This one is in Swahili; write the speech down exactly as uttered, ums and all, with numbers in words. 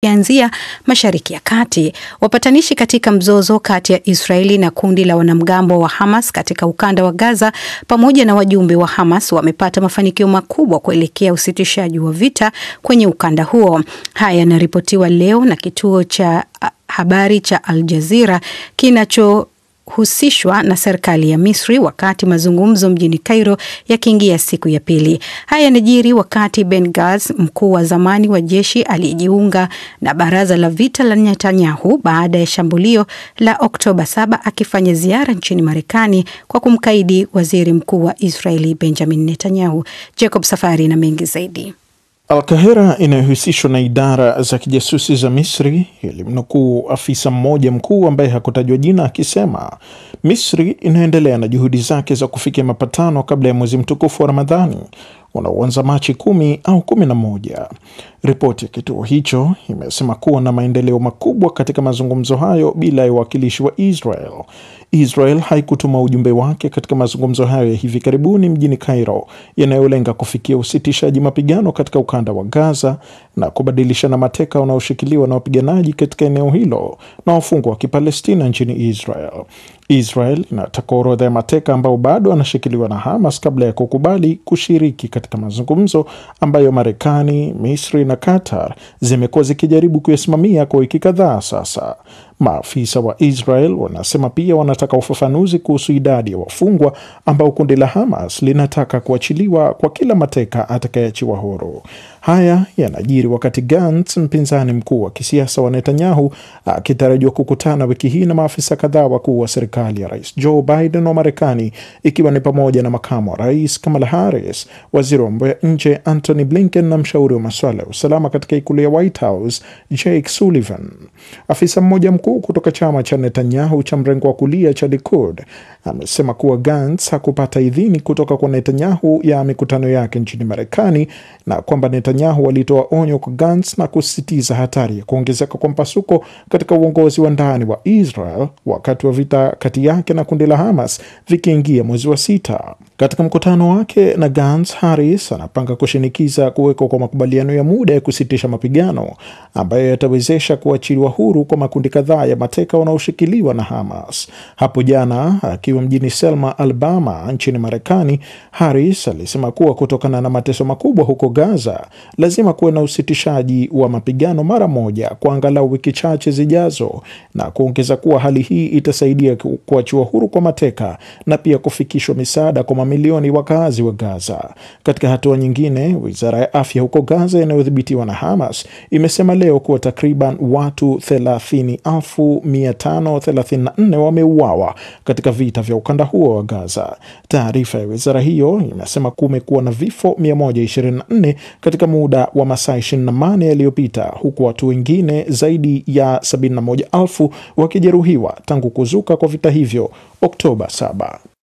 tukianzia Mashariki ya Kati. Wapatanishi katika mzozo kati ya Israeli na kundi la wanamgambo wa Hamas katika ukanda wa Gaza pamoja na wajumbe wa Hamas wamepata mafanikio makubwa kuelekea usitishaji wa vita kwenye ukanda huo. Haya yanaripotiwa leo na kituo cha habari cha Al Jazeera kinacho husishwa na serikali ya Misri wakati mazungumzo mjini Cairo yakiingia siku ya pili. Haya yanajiri wakati Ben Gaz, mkuu wa zamani wa jeshi aliyejiunga na baraza la vita la Netanyahu baada ya shambulio la Oktoba saba, akifanya ziara nchini Marekani kwa kumkaidi waziri mkuu wa Israeli Benjamin Netanyahu. Jacob Safari na mengi zaidi. Al-Kahira inayohusishwa na idara za kijasusi za Misri ilimnukuu afisa mmoja mkuu ambaye hakutajwa jina akisema Misri inaendelea na juhudi zake za kufikia mapatano kabla ya mwezi mtukufu wa Ramadhani unaoanza Machi kumi au kumi na moja. Ripoti ya kituo hicho imesema kuwa na maendeleo makubwa katika mazungumzo hayo bila ya uwakilishi wa Israel. Israel haikutuma ujumbe wake katika mazungumzo hayo ya hivi karibuni mjini Cairo yanayolenga kufikia usitishaji mapigano katika ukanda wa Gaza na kubadilishana mateka wanaoshikiliwa na wapiganaji katika eneo hilo na wafungwa wa Kipalestina nchini Israel. Israel inataka orodha ya mateka ambao bado wanashikiliwa na Hamas kabla ya kukubali kushiriki katika mazungumzo ambayo Marekani, Misri na Qatar zimekuwa zikijaribu kuyasimamia kwa wiki kadhaa sasa. Maafisa wa Israel wanasema pia wanataka ufafanuzi kuhusu idadi ya wafungwa ambao kundi la Hamas linataka kuachiliwa kwa kila mateka atakayeachiwa huru. Haya yanajiri wakati Gantz, mpinzani mkuu wa kisiasa wa Netanyahu, akitarajiwa kukutana wiki hii na maafisa kadhaa wakuu wa serikali ya Rais Joe Biden wa Marekani, ikiwa ni pamoja na makamu wa rais Kamala Harris, waziri wa mambo ya nje Antony Blinken na mshauri wa masuala ya usalama katika ikulu ya White House Jake Sullivan. Afisa mmoja mkuu kutoka chama cha Netanyahu cha mrengo wa kulia cha Likud amesema kuwa Gantz hakupata idhini kutoka kwa Netanyahu ya mikutano yake nchini Marekani na kwamba Netanyahu alitoa onyo kwa Gantz na kusisitiza hatari ya kuongezeka kwa mpasuko katika uongozi wa ndani wa Israel wakati wa vita kati yake na kundi la Hamas vikiingia mwezi wa sita. Katika mkutano wake na Gantz, Harris anapanga kushinikiza kuwekwa kwa makubaliano ya muda ya kusitisha mapigano ambayo yatawezesha kuachiliwa huru kwa makundi kadhaa ya mateka wanaoshikiliwa na Hamas. Hapo jana akiwa mjini Selma, Alabama nchini Marekani, Harris alisema kuwa kutokana na mateso makubwa huko Gaza, lazima kuwe na usitishaji wa mapigano mara moja kwa angalau wiki chache zijazo, na kuongeza kuwa hali hii itasaidia kuachiwa huru kwa mateka na pia kufikishwa misaada kwa mamilioni wakazi wa Gaza. Katika hatua nyingine, wizara ya afya huko Gaza inayodhibitiwa na Hamas imesema leo kuwa takriban watu thelathini elfu mia tano thelathini na nne wameuawa katika vita vya ukanda huo wa Gaza. Taarifa ya wizara hiyo imesema kumekuwa na vifo mia moja ishirini na nne katika muda wa masaa ishirini na nane yaliyopita, huku watu wengine zaidi ya sabini na moja elfu wakijeruhiwa tangu kuzuka kwa vita hivyo Oktoba saba.